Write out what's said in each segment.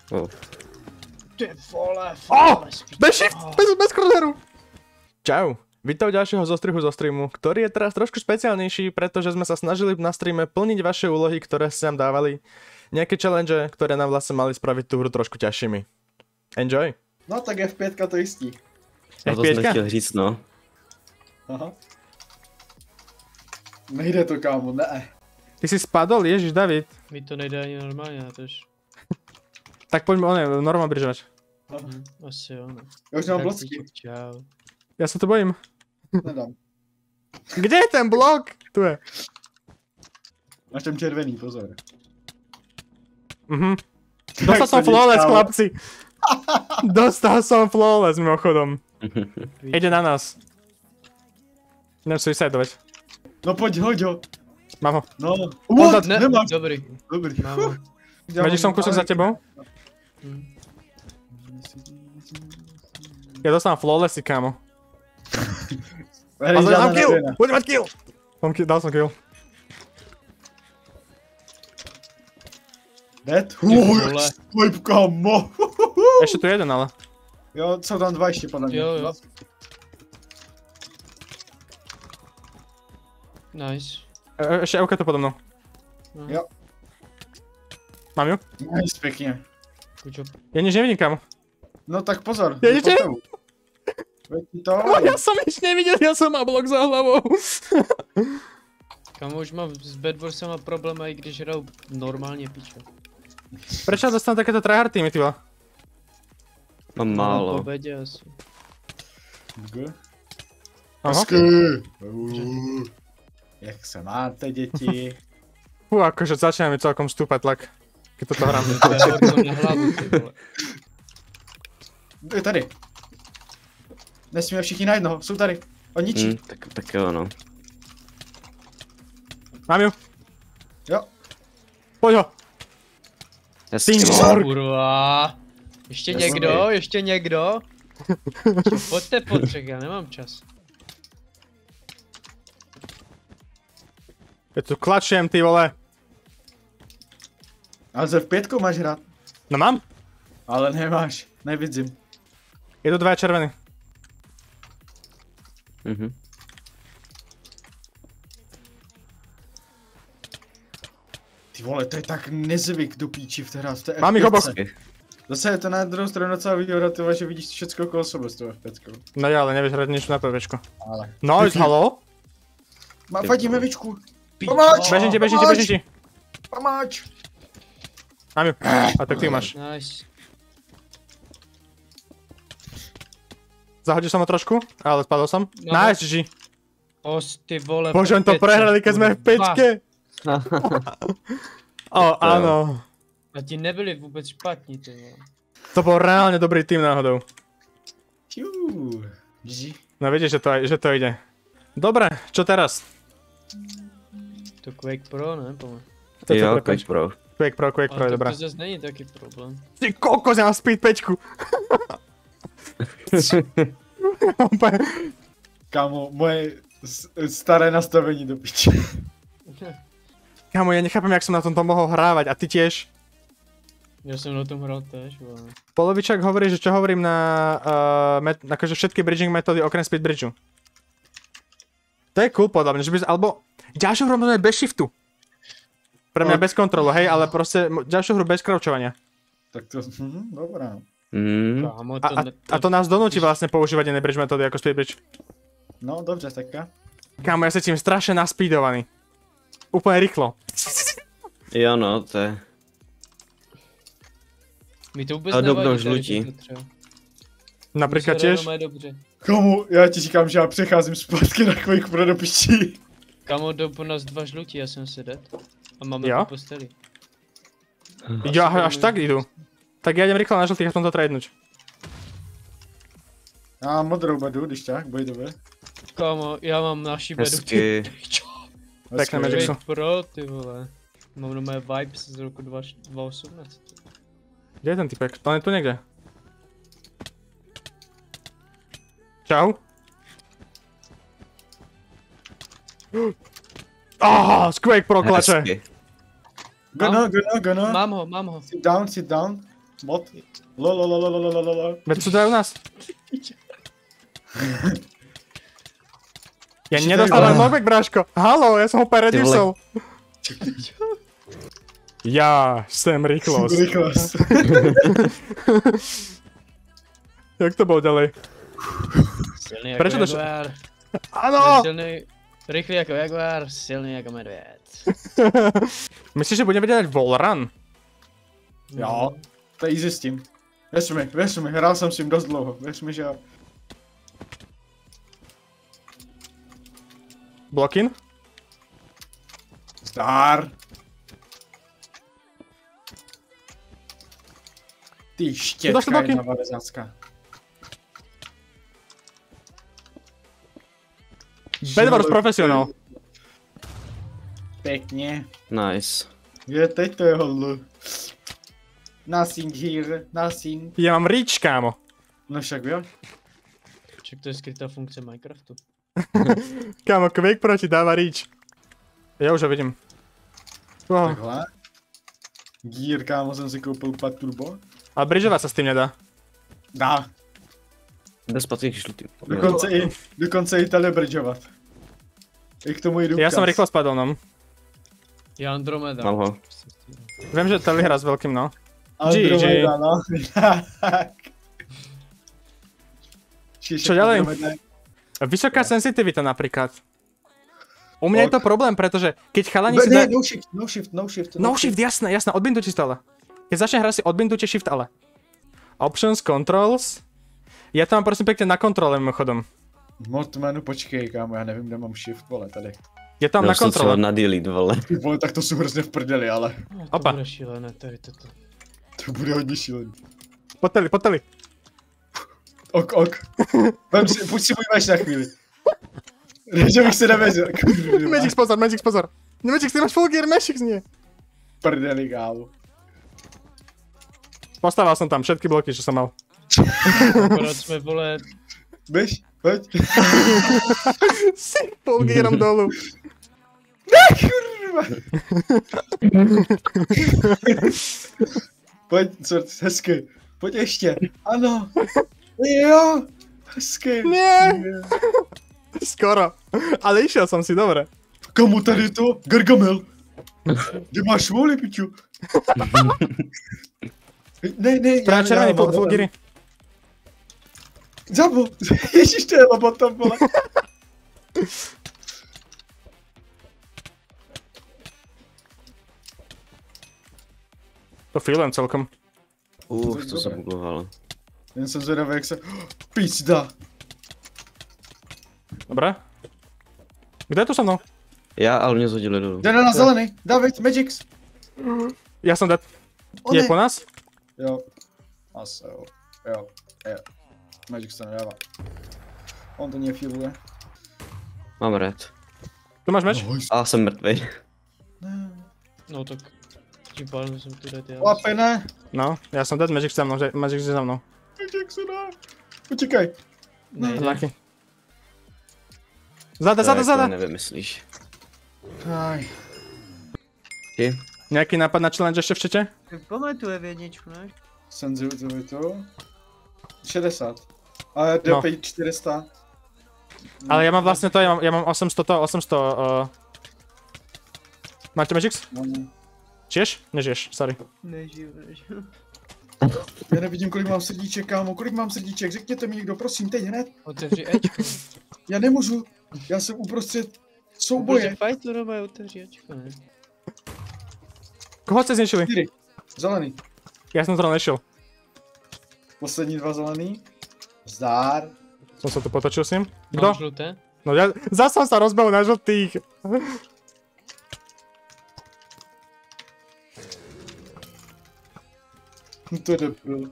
Ty vole, Bez krozeru! Čau. Vítam ďalšieho zostrihu zo streamu, ktorý je teraz trošku špeciálnejší, pretože sme sa snažili na streame plniť vaše úlohy, ktoré ste nám dávali. Nejaké challenge, ktoré nám vlastne mali spraviť tú hru trošku ťažšími. Enjoy! No tak F5 to jistí. No to jsem chtěl říct, no. Aha. Nejde to, kámo, ne. Ty si spadol, Ježiš, David. Mi to nejde ani normálně, na tož. Tak poďme normálne bržovať. Asi jo, no. Já už mám blocky. Čau. Ja sa to bojím. Nedám. Kde je ten blok? Tu je. Máš tam červený, pozor. Dostal som flawless, chlapci. Dostal som flawless, mimochodom. Ide na nás. Idem suicidovať. No pojď, hoď ho. Mám ho. No. What? Ne, Nemáš. dobrý. Dobrý. Mám ho. Vedíš som kúsok za tebou? Ja dostávam flawlessy, kámo. Mám kill! Budem mať kill! Dal som kill. Dead? vole. Swipe, kámo. Ešte tu jeden, ale. Jo, jsou tam dva ještě podle mě. Jo. Nice. Ešte Euka tu podo mnou. Jo. Mám ju? Nice, pěkně. Good job. Ja nič nevidím, kámo. No tak pozor. Je nič Veď to. Ja som nič nevidel, ja som mal blok za hlavou. Kamo už mám s Bedwarsama problém, i když hraju normálně pičo. Prečo dostanú takéto tryhard týmy, ty vole? Mám Po málo. bedě asi. Aha. Jak se máte, děti? Akože začína mi celkom stúpať tlak, keď toto hrám. To je horko na hlavu, ty vole. Je tady. Nesmíme všichni na jednoho, jsou tady. On ničí. Tak jo, no. Mám ju. Jo. Hezky, no. Kurva. Ještě někdo, ještě někdo? Pojďte po třech, já nemám čas. Ja tu klačiem, ty vole. Ale za F5 máš hrát. No mám. Ale nemáš, nevidím. Je tu dva červený. Ty vole, to je tak nezvyk do píči v té hře, v té Mám ich F5. obok. Zase je to na druhou stranu docela výhoda, tyhle, že vidíš všecko okolo sebe s tou F5. No ja, ale nevieš hrať niečo na PVčko. Ale. Nice, halo? Fadíme vičku. Bežím ti. Pomáč! Mám ju. A tak ty máš. Nice. Zahodil som ho trošku, ale spadol som. No. Nice, GG. Ty vole. Bože, on to prehrali, keď sme v pečke. Áno. A ti nebyli vůbec špatní, ty vole. To bol reálne dobrý tým náhodou. GG. No vidíš, že to ide. Dobre, čo teraz? To Quake Pro, ne? Pomalu. Jo, Quake Pro. Quake Pro je dobrá. Ale to zase není taky problém. Ty kokos, ja mám speed 5. Kámo, moje staré nastavení do piče. Kámo, ja nechápem, jak som na tomto mohol hrávať a ty tiež. Já jsem na tom hrál též, vole. Polovičák hovorí, že čo hovorím na akože všetky bridging metódy okrem speed bridgeu. To je cool podľa mňa, že by alebo ďalšiu hru možno bez shiftu. Pre mňa bez kontrolu, hej, ale proste ďalšiu hru bez crouchovania. Tak to, dobrá. Kámo, A to nás donúti vlastne používať iné bridge metódy ako speed bridge. No, dobře, taká. Kámo, ja sa tým strašne naspeedovaný. Úplne rýchlo. Jo, no, to je... mi to vůbec Ale nevadí, dobnou tady žlutí. to třeba. Napríklad Mi se tiež. hrajeme dobře. Kámo, já ti říkám, že já přecházím zpátky na Quake Pro do piči. Kámo, jdou po nás dva žlutí, já jsem si dead. A máme Jo? po posteli. Jo, až tak idú. Tak ja idem rýchlo na žltých a v tomto tradnúť. Já mám modrou bedu, když tak, by the way. Kámo, já mám naši bedu. Hezky. Pekné Magicsu. Quake Pro, ty vole. Mám na moje vibes z roku 2018. Kde je ten typek? To je tu niekde. Čau. z Quake Pro klače. Hezky. Gono. Mám ho. Sit down. Mod. Lolololololololol. Veď sú to aj u nás. Ja nedostávam knockback, bráško. Haló, ja som ho paradisol. Ja sem rýchlosť. Rýchlosť. Jak to bolo ďalej? Silný Prečo jako to jaguár. Áno! Silný, rychlý jako jaguár, silný jako medvěd. Myslíš, že budeme vedieť wallrun? Jo, to easy s tím. Věř mi, hrál jsem s tím dost dlouho, věř mi, že jo. Blockin? Zdar. Ty Došli štětka bloky. jedna valezácka. Bedwars profesionál. Pěkně. Nice. Je, teď to je hodlo. Nothing here, nothing. Ja mám reach, kámo. No však jo. Však to je skrytá funkce Minecraftu. Kámo, Quake proti dáva reach. Ja už ho vidím. Oh. Takhle. Gear, kámo, jsem si koupil pad turbo. Ale bridžovať sa s tým nedá. Dá. Bez patých žlutý. Dokonce i telebridžovat. I k tomu jdu Ja som rýchlo spadol, no. Je Andromeda. Mám ho. Viem, že Teli hrá s veľkým, no. Andromeda, no. Čo ďalej? Vysoká sensitivita napríklad. U mňa je to problém, pretože keď chalani si Ne, dajú... no shift. No shift, jasné, odbindujte stále. Keď začne hrať si odbindujte shift ale. Options, controls. Ja to mám prosím pekne na kontrole mimochodom. Modmanu, počkej, kámo, já nevím, kde mám shift, vole, tady. Je tam Měl na jsem třeba kontrole. na delete, vole. Ty vole, tak to jsou hrozně v prdeli, ale No, Opa. to bude šílené, tady toto. to bude hodně šílený. Poteli. Ok. Půjď si můj meš na chvíli. Že bych se nevěřil, kurva. Magix pozor. Magix, ty máš full gear, Magix nie. Prdeli, kámo. Postavil som tam všetky bloky, čo som mal. Akorát jsme, vole, Běž, pojď. Si full gearom dolu. Kurva. Pojď, cort, hezky. Pojď ještě. Ano. Jo. Hezky. Nie. Skoro. Ale išiel som si, dobre. Komu tady to? Gargamel. Kde máš vůli, piču? Ne, Práve červený full geary. Zabo. Ježiš, to je lobotom, vole. To feelujem celkom. Co se bugoval. Jen jsem zvědavý, jak se... Pizda. Dobre. Kto je tu so mnou? Já, ale mě zhodili dolů. Jde na zelený. David, Magix. Ja som dead. On Je je. po nás? Jo. Asi jo. Jo. Magix to nedává. On to nefiluje. Mám red. Tu máš meč? A jsem mrtvej. no tak tím pádem jsem tu dead já. Lapené. No, ja som dead, Magix za mnou, Magix je za mnou. Magix se dá. Utíkaj. Nejde. Znaky. Zada. Nevymyslíš. Aj. Ty? Nejaký nápad na challenge ešte v čete? Pamatuje v jedničku, ne? Senzitivitu. 60. A DPI 400. Ale ja mám vlastne to, ja mám 800. Máte Magix? Žiješ? Nežiješ, sorry. Nežiju. Já nevidím, kolik mám srdíček, kámo. Kolik mám srdíček? Řekněte mi někdo, prosím, teď hned. Otevři Ečko. Já nemůžu. Já jsem uprostřed souboje. Bože, fajtu doma, otevři Ečko, ne? Koho ste zničili? 4. Zelený. Ja som to nešiel. Poslední 2 zelený. Zdár. Som sa tu potočil s ním. Mám Kto? žluté? No ja zase som sa rozbehol na žltých. To je debil.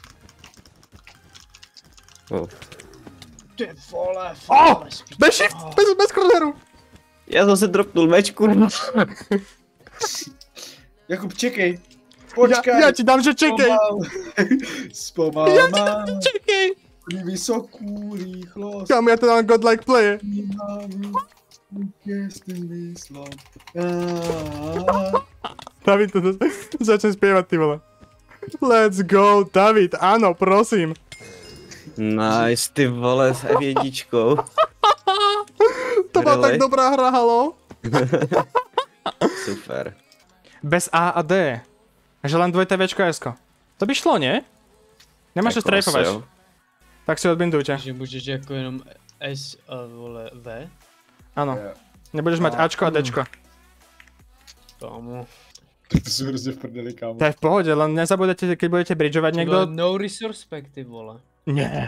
Oh. Ty vole, Bez shift, bez crosshairu. Já jsem se dropnul meč, kurva. Jakub, čekej. Počkej. Ja ti dám, že čekej. Zpomal mám. Čekej. Vysokou rýchlost. Kámo, ja to dám godlike playe. David, to začnem spievať, ty vole. Let's go, David, áno, prosím. Nice, ty vole, s F1. To bola tak Really? dobrá hra, halo. Super. Bez A a D. Že len dvojité Včko a Sko. To by šlo, nie? Nemáš to Jako asi strajfovať. jo. Tak si odbindujte. Že můžeš jako jenom S a vole V. Áno. Jo. Nebudeš mať Ačko a Dčko. Kámo. To jsou hrozně v prdeli, kámo. To je v pohode, len nezabudete, keď budete bridžovať Ty vole, niekto. no resource pack, ty vole. Nie.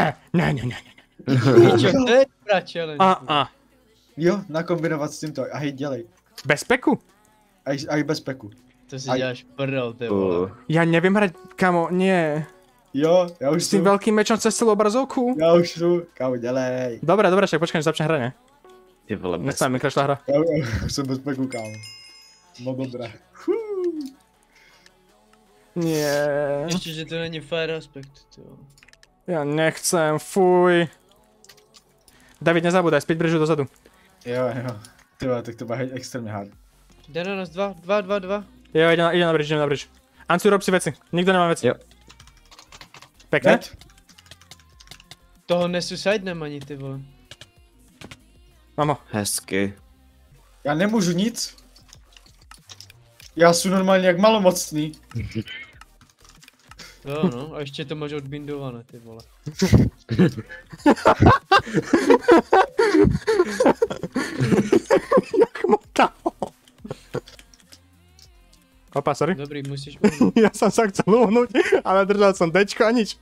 Čo, to je pra challenge. A. Jo, nakombinovat s tímto. A hej, dělej. Bez peku? A i bez peku. To si Aj. děláš prdel, ty vole. Ja neviem hrať, kamo, nie. Jo, já už S tým šlu. veľkým mečom cez celú obrazovku? Já už šlu. Kámo, dělej. Dobre, však počkaj, než začne hra, ne? Ty vole, bez... Nechcem, mi krašla hra. Já už jsem bez peku, kámo. No dobré. Nie. Ještě, že to není fair aspekt, ty vole. Ja nechcem, fuj. David, nezabúdaj, speed bridžu dozadu. Jo. Ty vole, tak to bude extrémně hard. Jde na nás, dva. Jo, ide na bridge. Ancu, rob si veci. Nikto nemá veci. Jo. Pekne? Net? Toho nesuicidnem ani, ty vole. Mám ho. Hezky. Já nemůžu nic. Já jsem normálně jak malomocný. Jo no, a ještě to máš odbindované, ty vole. Jak mu dal? Opa, sorry. Dobrý, musíš uhnúť. Ja som sa chcel uhnúť, ale držal som Dčko a nič.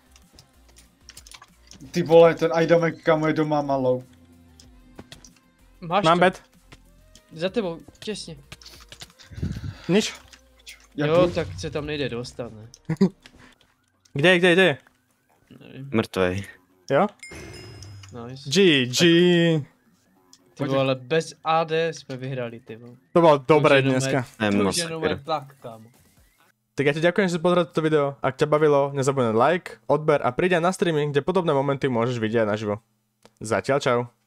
Ty vole, ten Aidamek, kámo, je doma malou. Máš Mám to. bed. Za tebou, těsně. Nič. Jak Jo, jdu? tak se tam nejde dostat, ne? Kde je? Nevím. Mrtvej. Jo? Nice. GG. Ty vole, ale bez AD jsme vyhrali, ty vole. To bolo dobré To už jenom dneska. Ne, To už jenom masakr. jen tak, kámo. Tak ja ti ďakujem, že si pozrel toto video. Ak ťa bavilo, nezabudni like, odber a príď aj na streamy, kde podobné momenty môžeš vidieť naživo. Zatiaľ čau.